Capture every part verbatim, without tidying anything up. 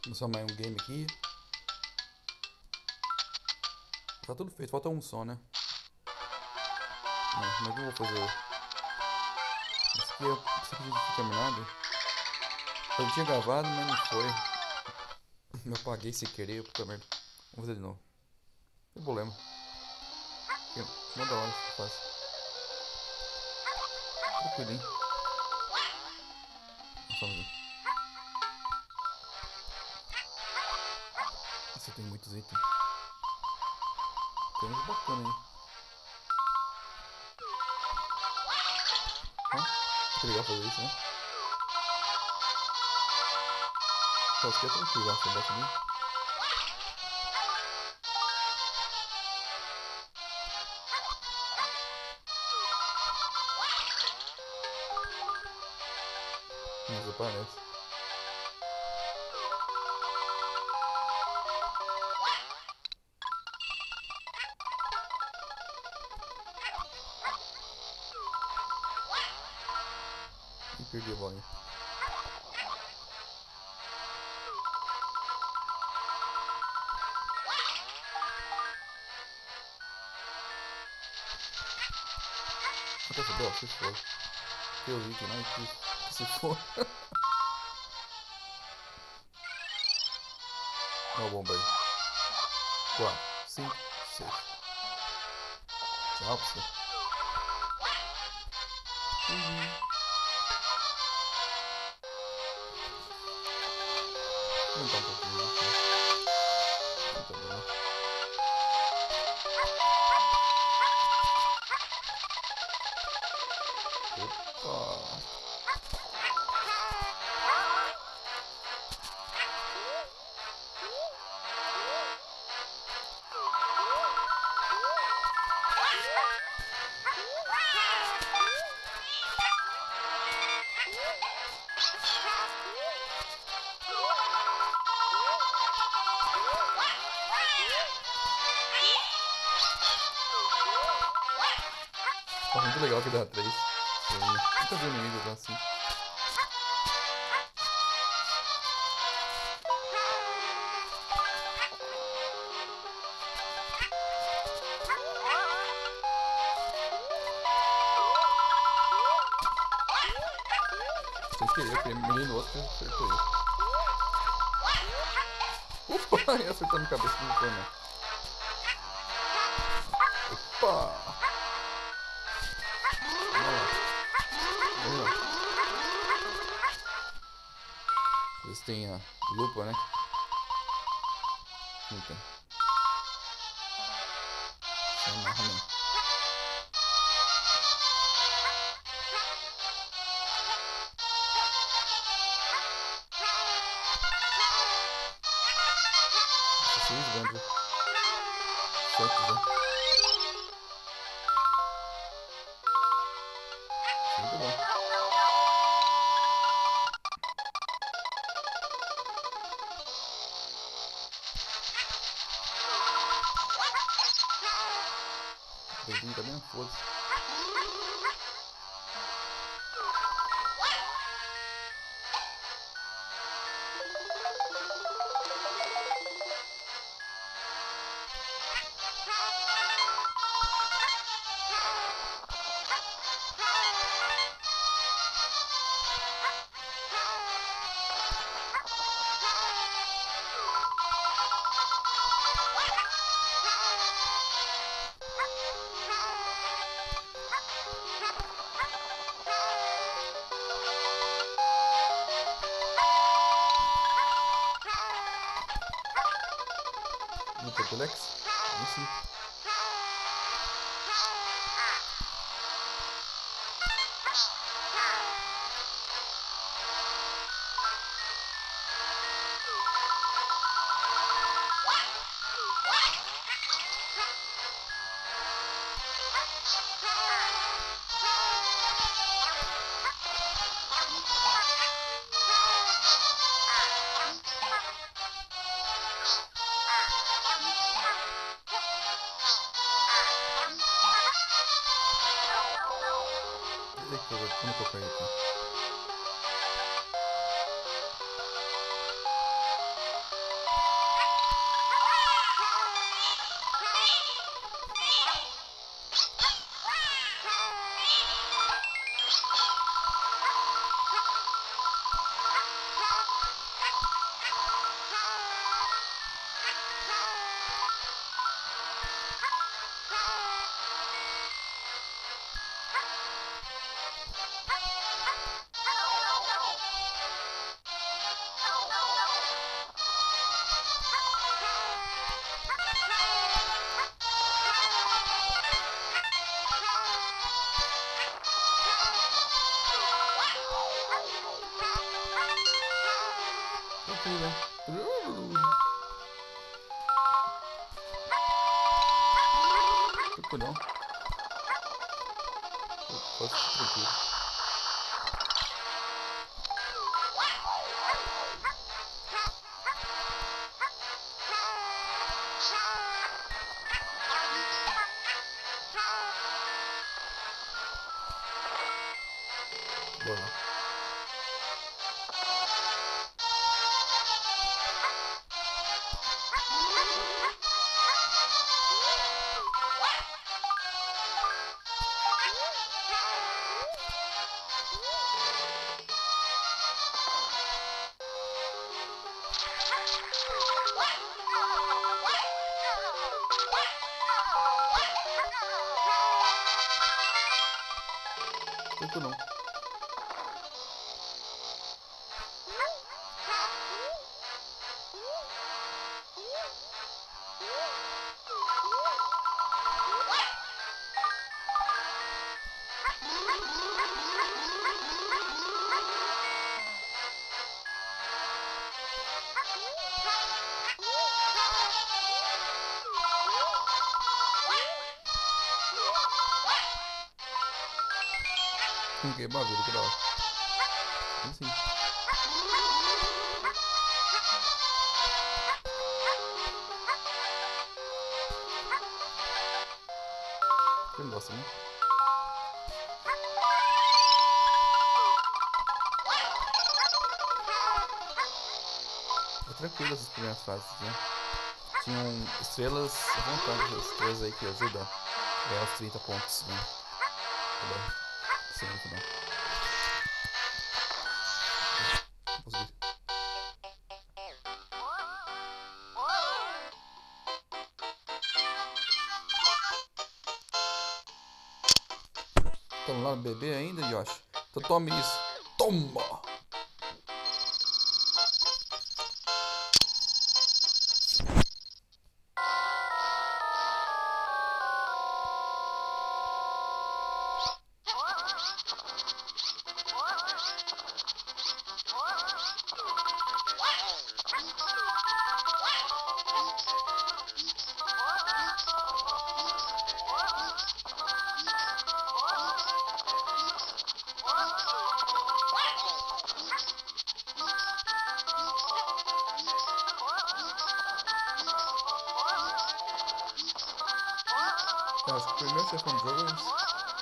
Começar mais um game aqui. Tá tudo feito, falta um só, né? Não, como é que eu vou fazer? Esse aqui eu preciso de terminado. Eu tinha gravado, mas não foi. Eu apaguei sem querer, puta merda. Vamos fazer de novo. Não tem problema. Mó da hora que faz. Tranquilinho. Só um. Isso tem muitos itens. Tem uns bacana aí. Ó, que legal fazer isso, né? Acho que é tranquilo, ó. Você bota ali. Mas aparece. E perdi a bolinha. Quer saber? Ó, se for. Eu vi que não, que se for. Olha a bomba aí. quatro, cinco, seis. Tchau pra você. Uhum. Vou aumentar um pouquinho aqui. Não tá bom, né? Opa! Tá muito legal que dá três. Eu nunca vi um inimigo jogar assim. Sem querer, eu mirei no outro e acertou ele. Opa! Ia acertar na cabeça do Tony. Opa! Eles têm a lupa, né? Não tem. Só amarra mesmo. Seis bandas. Sete já. Muito bom. Dedinho também, foda-se. No Popelex? Aí sim. Como que eu caí aqui? Tranquilo. Tranquilão. Posso ficar tranquilo. Bora. Tranquilo não. Que bagulho, que da hora. Assim. Que negócio, né? É tranquilo essas primeiras fases, né? Tinham estrelas à vontade, as estrelas aí que ajudam a ganhar os trinta pontos, né? Tá bom. Sim, muito bom. Consegui. Estamos lá no bebê ainda, Yoshi? Então tome isso. Toma! Tá, acho que o primeiro chefão do jogo é esse.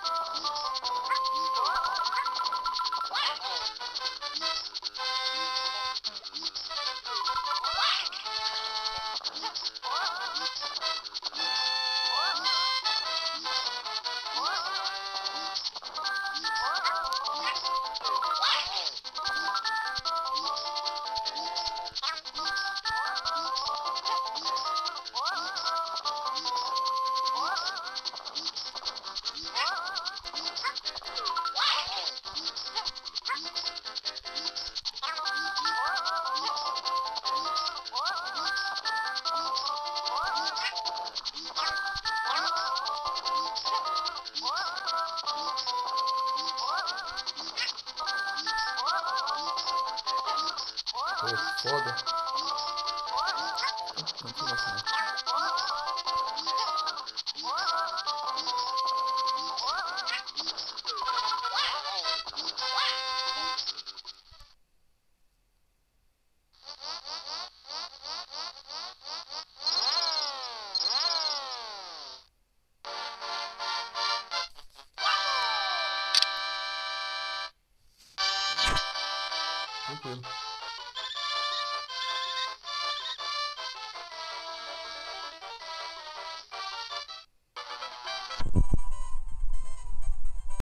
Pô, que foda. Não tem assim, né? Tranquilo.